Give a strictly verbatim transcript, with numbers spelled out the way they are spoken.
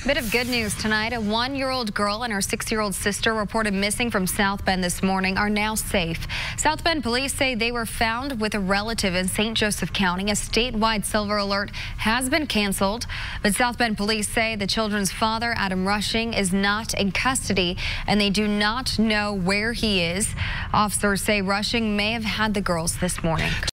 Bit of good news tonight. A one-year-old girl and her six-year-old sister reported missing from South Bend this morning are now safe. South Bend police say they were found with a relative in Saint Joseph County. A statewide silver alert has been canceled, but South Bend police say the children's father, Adam Rushing, is not in custody, and they do not know where he is. Officers say Rushing may have had the girls this morning.